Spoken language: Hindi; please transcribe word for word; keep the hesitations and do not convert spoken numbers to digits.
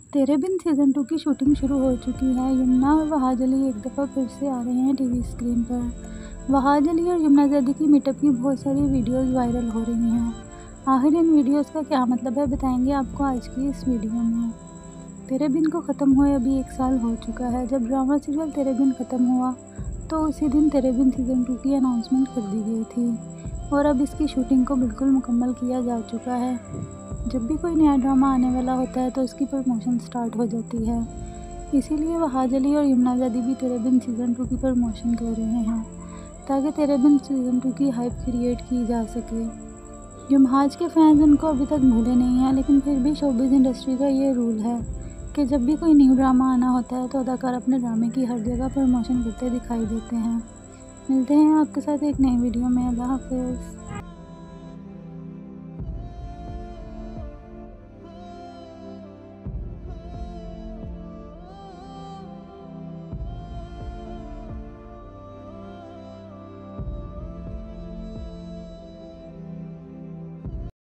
तेरे बिन सीज़न टू की शूटिंग शुरू हो चुकी है। यमुना और वहाज अली एक दफ़ा फिर से आ रहे हैं टीवी स्क्रीन पर। वहाज अली और यमुना ज़ैदी की मीटअप की बहुत सारी वीडियोस वायरल हो रही हैं। आखिर इन वीडियोस का क्या मतलब है, बताएंगे आपको आज की इस वीडियो में। तेरे बिन को ख़त्म हुए अभी एक साल हो चुका है। जब ड्रामा सीरियल तेरे बिन ख़त्म हुआ तो उसी दिन तेरे बिन सीज़न टू की अनाउंसमेंट कर दी गई थी और अब इसकी शूटिंग को बिल्कुल मुकम्मल किया जा चुका है। जब भी कोई नया ड्रामा आने वाला होता है तो इसकी प्रमोशन स्टार्ट हो जाती है। इसीलिए वहाज अली और यमुना ज़ैदी भी तेरे बिन सीज़न टू की प्रमोशन कर रहे हैं ताकि तेरे बिन सीज़न टू की हाइप क्रिएट की जा सके। यमहाज के फैंस उनको अभी तक भूले नहीं हैं, लेकिन फिर भी शोबिज़ इंडस्ट्री का ये रूल है कि जब भी कोई न्यू ड्रामा आना होता है तो अदाकार अपने ड्रामे की हर जगह प्रमोशन करते दिखाई देते हैं। मिलते हैं आपके साथ एक नई वीडियो में। अल्लाह हाफ़िज़।